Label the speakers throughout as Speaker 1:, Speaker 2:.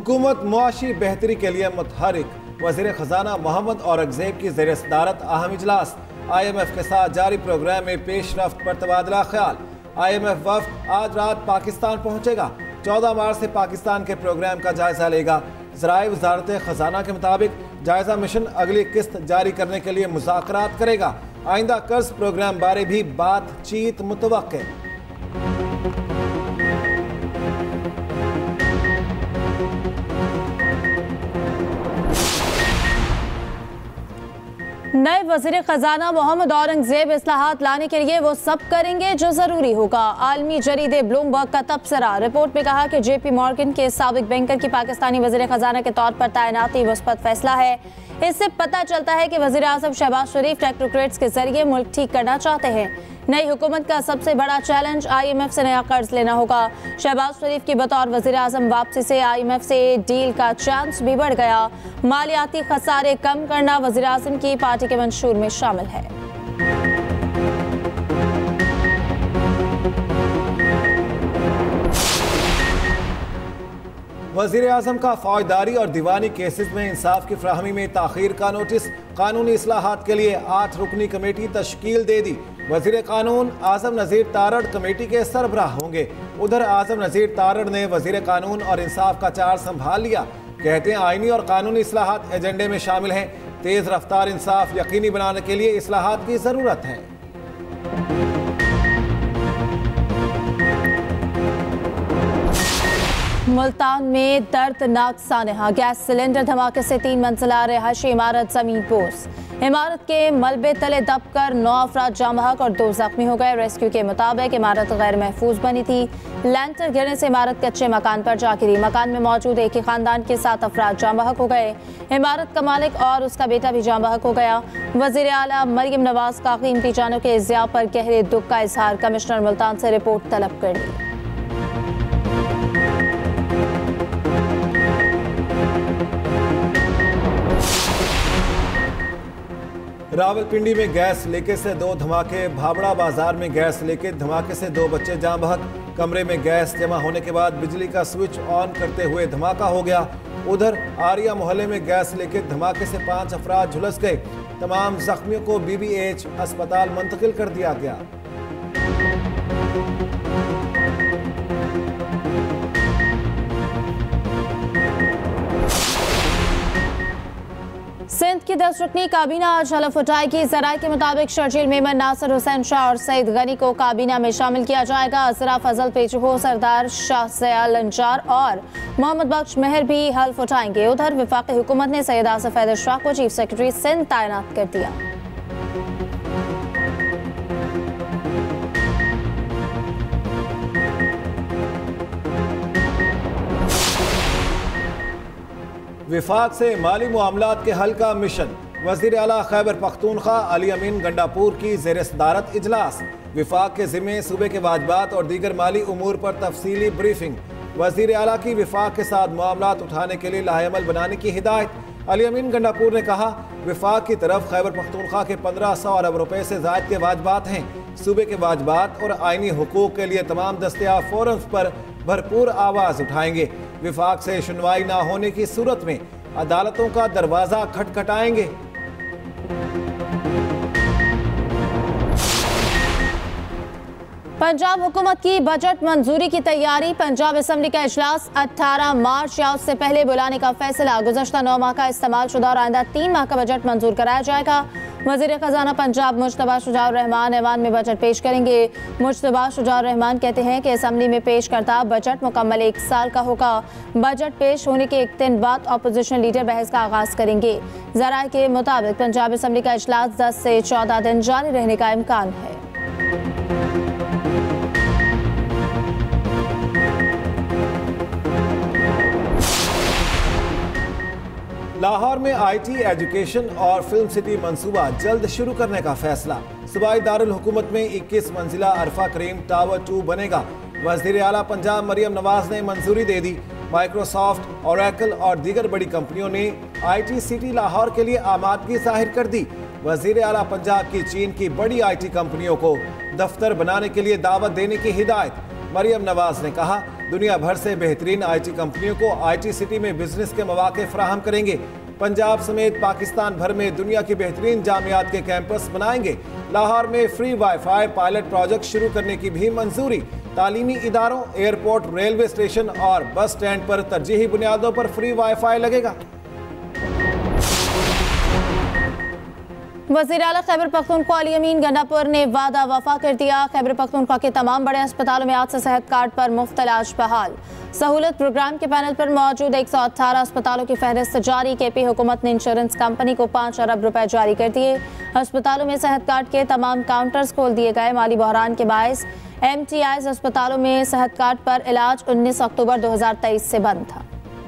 Speaker 1: हुकूमत मुआशी बेहतरी के लिए मुतहरिक। वज़ीर ख़जाना मोहम्मद औरंगज़ेब की ज़ेर सदारत अहम इजलास। IMF के साथ जारी प्रोग्राम में पेशरफ्त पर तबादला ख्याल। IMF वफ़द आज रात पाकिस्तान पहुँचेगा। 14 मार्च से पाकिस्तान के प्रोग्राम का जायजा लेगा। ज़राए वज़ारत ख़जाना के मुताबिक जायजा मिशन अगली किस्त जारी करने के लिए मुज़ाकरात करेगा। आइंदा कर्ज प्रोग्राम बारे भी बातचीत मुतवक्के।
Speaker 2: नए वज़ीर ख़जाना मोहम्मद औरंगज़ेब इस्लाहात लाने के लिए वो सब करेंगे जो ज़रूरी होगा। आलमी जरीदे ब्लूमबर्ग का तबसरा। रिपोर्ट में कहा कि JP मॉर्गन के साबिक बैंकर की पाकिस्तानी वज़ीर ख़जाना के तौर पर तैनाती मुस्बत फैसला है। इससे पता चलता है कि वज़ीर आज़म शहबाज शरीफ टेक्नोक्रेट्स के जरिए मुल्क ठीक करना चाहते हैं। नई हुकूमत का सबसे बड़ा चैलेंज IMF से नया कर्ज लेना होगा। शहबाज शरीफ की बतौर वज़ीर आज़म वापसी से IMF से डील का चांस भी बढ़ गया। मालियाती खसारे कम करना वज़ीर आज़म की पार्टी के मंशूर में शामिल है।
Speaker 1: वज़ीर आज़म का फौजदारी और दीवानी केसेस में इंसाफ की फ्राहमी में ताख़ीर का नोटिस। कानूनी इस्लाहात के लिए 8 रुकनी कमेटी तश्कील दे दी। वज़ीर कानून आज़म नज़ीर तारड़ कमेटी के सरबराह होंगे। उधर आज़म नज़ीर तारड़ ने वज़ीर कानून और इंसाफ का चार्ज संभाल लिया। कहते हैं आईनी और कानूनी इस्लाहात एजेंडे में शामिल हैं। तेज़ रफ्तार इंसाफ यकीनी बनाने के लिए इस्लाहात की ज़रूरत है।
Speaker 2: मुल्तान में दर्दनाक सानहा। गैस सिलेंडर धमाके से 3 मंजिला रिहायशी इमारत जमीन पोस। इमारत के मलबे तले दबकर 9 अफराद जाँ बहक और 2 जख्मी हो गए। रेस्क्यू के मुताबिक इमारत गैर महफूज बनी थी। लैंटर गिरने से इमारत कच्चे मकान पर जा गिरी। मकान में मौजूद एक ही खानदान के 7 अफराद जाँ बहक हो गए। इमारत का मालिक और उसका बेटा भी जाँ बहक हो गया। वज़ीर आला मरियम नवाज का कीमती जानों के ज़िया पर गहरे दुख का इजहार। कमिश्नर मुल्तान से रिपोर्ट तलब कर ली।
Speaker 1: रावलपिंडी में गैस लीकेज से 2 धमाके। भाबड़ा बाजार में गैस लीकेज धमाके से 2 बच्चे जाँ बहक। कमरे में गैस जमा होने के बाद बिजली का स्विच ऑन करते हुए धमाका हो गया। उधर आरिया मोहल्ले में गैस लीकेज धमाके से 5 अफराद झुलस गए। तमाम जख्मियों को BBH अस्पताल मुंतकिल कर दिया गया।
Speaker 2: सिंध की 10 रुकनी काबीना आज हलफ उठाएगी। ज़राए के मुताबिक शर्जील मेमन, नासिर हुसैन शाह और सईद गनी को काबीना में शामिल किया जाएगा। अजरा फजल पेचहो, सरदार शाह सयाल अंजार और मोहम्मद बख्श मेहर भी हल्फ उठाएंगे। उधर वफाकी हुकूमत ने सैयद आसिफ हैदर शाह को चीफ सेक्रेटरी सिंध तैनात कर दिया।
Speaker 1: विफाक से माली मामलात के हल का मिशन। वज़ीर आला खैबर पख्तूनख्वा अली अमीन गंडापुर की ज़ेर सदारत इजलास। विफाक के ज़िम्मे सूबे के वाजबात और दीगर माली उमूर पर तफसीली ब्रीफिंग। वज़ीर आला की विफाक के साथ मामलात उठाने के लिए लाहेअमल बनाने की हिदायत। अली अमीन गंडापुर ने कहा विफाक की तरफ खैबर पख्तूनख्वा के 1500 अरब रुपए से ज़ायद के वाजबात हैं। सूबे के वाजबात और आइनी हुकूक के लिए तमाम दस्तयाब फोरम्स पर भरपूर आवाज़ उठाएंगे। विफाक से सुनवाई ना होने की सूरत में अदालतों का दरवाज़ा खटखटाएंगे।
Speaker 2: पंजाब हुकूमत की बजट मंजूरी की तैयारी। पंजाब असम्बली का इजलास 18 मार्च या उससे पहले बुलाने का फैसला। गुज़श्ता 9 माह का इस्तेमाल शुदा और आइंदा 3 माह का बजट मंजूर कराया जाएगा। वज़ीर ख़जाना पंजाब मुज्तबा शुजाउर रहमान ऐवान में बजट पेश करेंगे। मुज्तबा शुजाउर रहमान कहते हैं कि असम्बली में पेश करता बजट मुकम्मल 1 साल का होगा। बजट पेश होने के 1 दिन बाद अपोजिशन लीडर बहस का आगाज़ करेंगे। ज़राए के मुताबिक पंजाब असम्बली का इजलास 10 से 14 दिन जारी रहने का इम्कान है।
Speaker 1: लाहौर में IT एजुकेशन और फिल्म सिटी मंसूबा जल्द शुरू करने का फैसला। सूबाई दारुल हुकूमत में 21 मंजिला अरफा करीम टावर 2 बनेगा। वज़ीर आला पंजाब मरियम नवाज ने मंजूरी दे दी। माइक्रोसॉफ्ट, ओरेकल और दीगर बड़ी कंपनियों ने IT सिटी लाहौर के लिए आमादगी जाहिर कर दी। वज़ीर आला पंजाब की चीन की बड़ी IT कंपनियों को दफ्तर बनाने के लिए दावत देने की हिदायत। मरियम नवाज ने कहा दुनिया भर से बेहतरीन IT कंपनियों को IT सिटी में बिजनेस के मौके फराहम करेंगे। पंजाब समेत पाकिस्तान भर में दुनिया की बेहतरीन जामियात के कैंपस बनाएंगे। लाहौर में फ्री वाईफाई पायलट प्रोजेक्ट शुरू करने की भी मंजूरी। तालीमी इदारों, एयरपोर्ट, रेलवे स्टेशन और बस स्टैंड पर तरजीही बुनियादों पर फ्री वाईफाई लगेगा।
Speaker 2: वज़ीर आला खैबर पख्तूनख्वा अली अमीन गंडापुर ने वादा वफा कर दिया। खैबर पख्तूनख्वा के तमाम बड़े अस्पतालों में आज से सेहत कार्ड पर मुफ्त इलाज बहाल। सहूलत प्रोग्राम के पैनल पर मौजूद 118 अस्पतालों की फहरिस्त जारी। KP हुकूमत ने इंश्योरेंस कंपनी को 5 अरब रुपए जारी कर दिए। अस्पतालों में सेहत कार्ड के तमाम काउंटर्स खोल दिए गए। माली बहरान के बायस MTIs अस्पतालों में सेहत कार्ड पर इलाज 19 अक्टूबर 2023 से बंद था।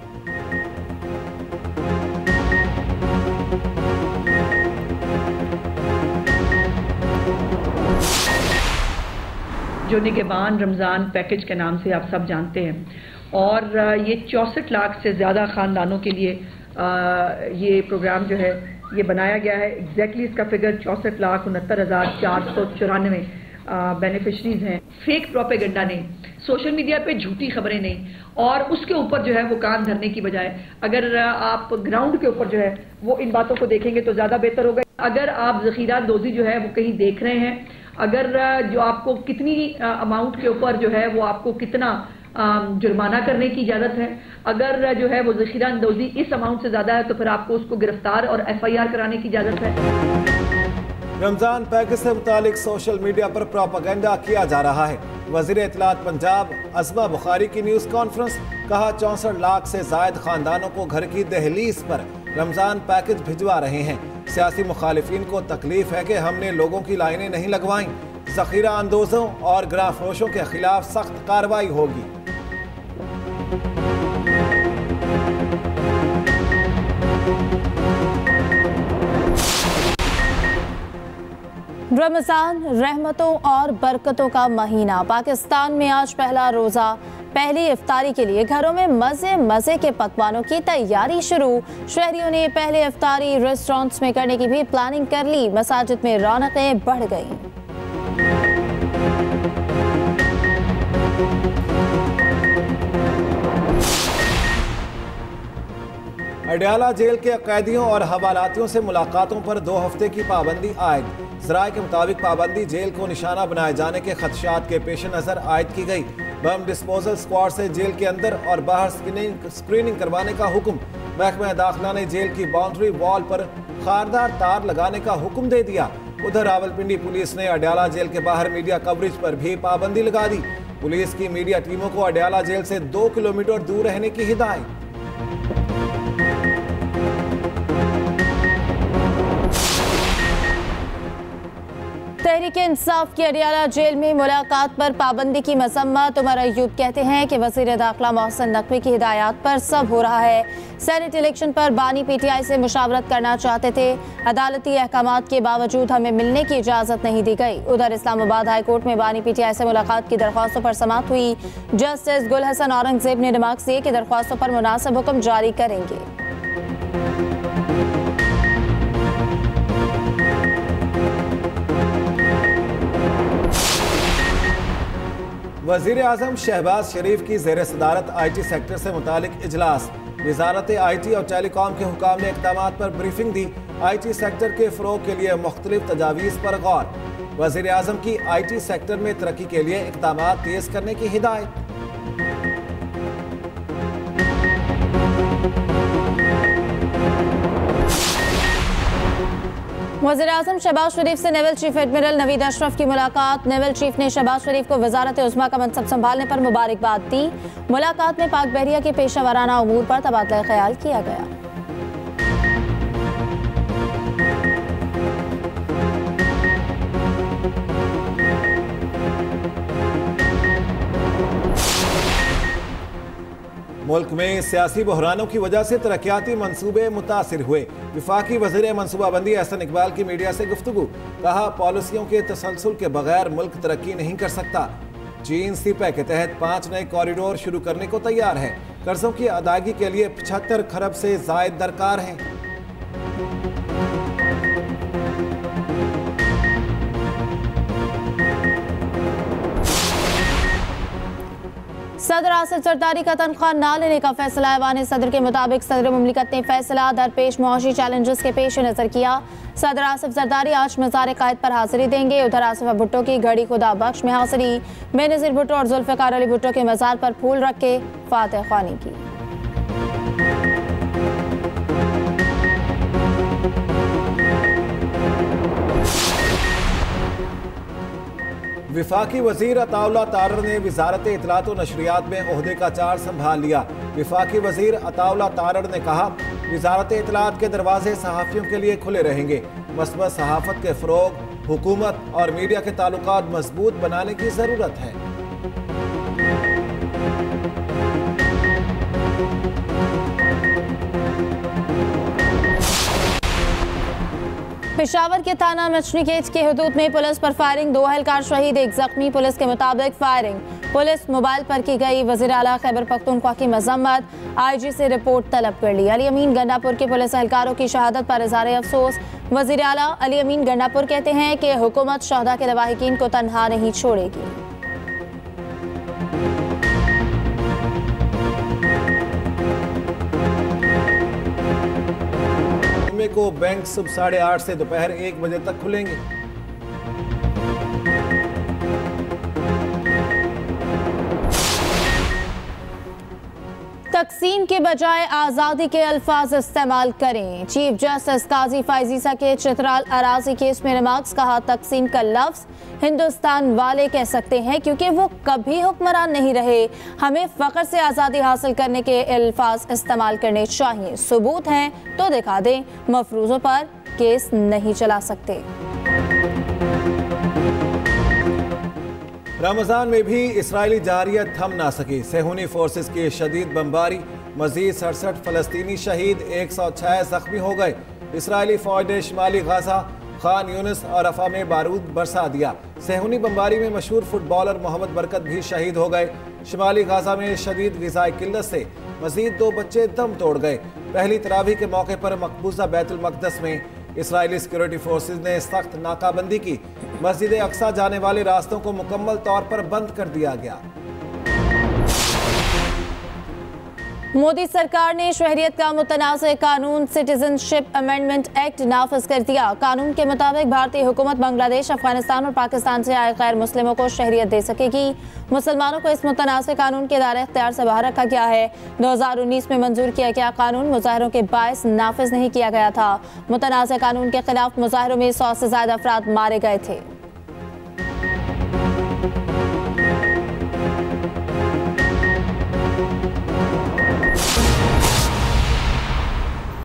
Speaker 3: जो निगहबान रमज़ान पैकेज के नाम से आप सब जानते हैं, और ये 64 लाख से ज़्यादा ख़ानदानों के लिए ये प्रोग्राम जो है ये बनाया गया है। एग्जैक्टली इसका फिगर 64,69,494 बेनिफिशरीज हैं। फेक प्रोपेगेंडा नहीं, सोशल मीडिया पे झूठी खबरें नहीं, और उसके ऊपर जो है वो कान धरने की बजाय अगर आप ग्राउंड के ऊपर जो है वो इन बातों को देखेंगे तो ज़्यादा बेहतर होगा। अगर आप ज़ख़ीरा अंदोज़ी जो है वो कहीं देख रहे हैं, अगर जो आपको कितनी अमाउंट के ऊपर जो है वो आपको कितना जुर्माना करने की इजाज़त है, अगर जो है वो ज़ख़ीरा अंदोज़ी इस अमाउंट से ज़्यादा है तो फिर आपको उसको गिरफ्तार और FIR कराने की इजाज़त है।
Speaker 1: रमजान पैकेज से मुतालिक सोशल मीडिया पर प्रोपेगेंडा किया जा रहा है। वज़ीर इत्तलात पंजाब अज़मा बुखारी की न्यूज़ कॉन्फ्रेंस, कहा 64 लाख से ज़ायद खानदानों को घर की दहलीज पर रमजान पैकेज भिजवा रहे हैं। सियासी मुखालिफिन को तकलीफ है कि हमने लोगों की लाइनें नहीं लगवाईं। ज़ख़ीरा अंदोज़ों और गिराफरोशों के खिलाफ सख्त कार्रवाई होगी।
Speaker 2: रमजान रहमतों और बरकतों का महीना। पाकिस्तान में आज पहला रोजा, पहली इफ्तारी के लिए घरों में मजे मजे के पकवानों की तैयारी शुरू। शहरियों ने पहले इफ्तारी रेस्टोरेंट्स में करने की भी प्लानिंग कर ली। मसाजिद में रौनकें बढ़ गईं।
Speaker 1: अडयाला जेल के कैदियों और हवालातियों से मुलाकातों पर 2 हफ्ते की पाबंदी आयद। ज़राए के मुताबिक पाबंदी जेल को निशाना बनाए जाने के खदशात के पेश नज़र आयद की गई। बम डिस्पोजल स्क्वाड से जेल के अंदर और बाहर स्क्रीनिंग करवाने का हुक्म। महकमा दाखिला ने जेल की बाउंड्री वॉल पर खारदार तार लगाने का हुक्म दे दिया। उधर रावलपिंडी पुलिस ने अडयाला जेल के बाहर मीडिया कवरेज पर भी पाबंदी लगा दी। पुलिस की मीडिया टीमों को अडयाला जेल से 2 किलोमीटर दूर रहने की हिदायत।
Speaker 2: तहरीक इंसाफ की अडयाला जेल में मुलाकात पर पाबंदी की मजम्मत। उमर अयूब कहते हैं कि वज़ीर दाखिला मोहसिन नकवी की हिदायत पर सब हो रहा है। सेनेट इलेक्शन पर बानी PTI से मुशावरत करना चाहते थे, अदालती अहकामात के बावजूद हमें मिलने की इजाज़त नहीं दी गई। उधर इस्लामाबाद हाई कोर्ट में बानी PTI से मुलाकात की दरख्वास्तों पर समाअत हुई। जस्टिस गुल हसन औरंगजेब ने रिमार्क्स दिए कि दरख्वास्तों पर मुनासिब हुक्म जारी करेंगे।
Speaker 1: वज़ीर आज़म शहबाज शरीफ की ज़ेर सदारत IT सेक्टर से मुतालिक इजलास। वजारत IT और टेलीकॉम के हुकाम ने इक़दामात पर ब्रीफिंग दी। IT सेक्टर के फ़रोग़ के लिए मुख्तलिफ तजावीज़ पर गौर। वज़ीर आज़म की IT सेक्टर में तरक्की के लिए इक़दामात तेज़ करने की हिदायत।
Speaker 2: वज़ीर-ए-आज़म शहबाज शरीफ से naval chief admiral Naveed Ashraf की मुलाकात। नेवल चीफ ने शहबाज शरीफ को वज़ारत उज़्मा का मनसब संभालने पर मुबारकबाद दी। मुलाकात में पाक बहरिया के पेशा वाराना उमूर पर तबादला ख्याल किया गया।
Speaker 1: मुल्क में सियासी बहरानों की वजह से तरक्याती मंसूबे मुतासिर हुए। वफाकी वज़ीर मनसूबाबंदी एहसन इकबाल की मीडिया से गुफ्तगू। कहा, पॉलिसियों के तसलसल के बगैर मुल्क तरक्की नहीं कर सकता। चीन सीपै के तहत 5 नए कॉरिडोर शुरू करने को तैयार है। कर्जों की अदायगी के लिए 75 खरब से जायद दरकार हैं।
Speaker 2: सदर आसिफ जरदारी का तनख्वाह न लेने का फैसला। ऐवान सदर के मुताबिक सदर मुमलिकत ने फैसला दरपेश मुआशी चैलेंजेस के पेश नजर किया। सदर आसिफ जरदारी आज मज़ार कायद पर हाजिरी देंगे। उधर आसिफा भुट्टो की घड़ी खुदा बख्श में हाजिरी। बेनज़ीर भुट्टो और जुल्फ़िकार अली भुट्टो के मज़ार पर फूल रख के फातिह ख्वानी की।
Speaker 1: विफाकी वजीर अताउल्लाह तारर ने वजारत इत्तलात व नशरियात में ओहदे का चार्ज संभाल लिया। विफाकी वजीर अताउल्लाह तारर ने कहा, वजारत इत्तलात के दरवाजे सहाफ़ियों के लिए खुले रहेंगे। मसबत सहाफ़त के फ़रोग, हुकूमत और मीडिया के ताल्लुकात मजबूत बनाने की ज़रूरत है।
Speaker 2: पेशावर के थाना मछलीगेट की हदूद में पुलिस पर फायरिंग, 2 एहलकार शहीद, 1 जख्मी। पुलिस के मुताबिक फायरिंग पुलिस मोबाइल पर की गई। वज़ीर आला खैबर पख्तूनख्वा की मजम्मत, IG से रिपोर्ट तलब कर ली। अली अमीन गंडापुर के पुलिस एहलकारों की शहादत पर इज़हार अफसोस। वज़ीर आला अली अमीन गंडापुर कहते हैं कि हुकूमत शहदा के लवाहिकीन को तन्हा नहीं छोड़ेगी।
Speaker 1: को बैंक सुबह 8:30 से दोपहर 1 बजे तक खुलेंगे।
Speaker 2: तकसीम के बजाय आज़ादी के अल्फाज इस्तेमाल करें। चीफ जस्टिस काजी फायजीसा के चित्राल अराजी केस में रिमार्क्स, कहा तकसीम का लफ्ज हिंदुस्तान वाले कह सकते हैं क्योंकि वो कभी हुक्मरान नहीं रहे। हमें फख्र से आज़ादी हासिल करने के अल्फाज इस्तेमाल करने चाहिए। सबूत हैं तो दिखा दें, मफरूज़ों पर केस नहीं चला सकते।
Speaker 1: रमजान में भी इसराइली जारियत थम ना सकी। सेहूनी फोर्सेस की शदीद बमबारी, मजीद 67 फलस्तीनी शहीद, 106 जख्मी हो गए। इसराइली फौज ने शुमाली गाजा, खान यूनिस और रफा में बारूद बरसा दिया। सेहूनी बमबारी में मशहूर फुटबॉलर मोहम्मद बरकत भी शहीद हो गए। शुमाली गाजा में शदीद ग़िज़ाई किल्लत से मजीद 2 बच्चे दम तोड़ गए। पहली तरावी के मौके पर मकबूजा बैतुल मक़दस में इसराइली सिक्योरिटी फोर्सेस ने सख्त नाकाबंदी की। मस्जिद अक्सा जाने वाले रास्तों को मुकम्मल तौर पर बंद कर दिया गया।
Speaker 2: मोदी सरकार ने शहरियत का मुतनाज़ कानून सिटीजनशिप अमेंडमेंट एक्ट नाफिज कर दिया। कानून के मुताबिक भारतीय हुकूमत बांग्लादेश, अफगानिस्तान और पाकिस्तान से आए गैर मुस्लिमों को शहरियत दे सकेगी। मुसलमानों को इस मुतनाज़ कानून के दायरे इख्तियार से बाहर रखा गया है। 2019 में मंजूर किया गया कानून मुजाहरों के बायस नाफिज नहीं किया गया था। मुतनाज़ कानून के खिलाफ मुजाहरों में 100 से ज्यादा अफराद मारे गए थे।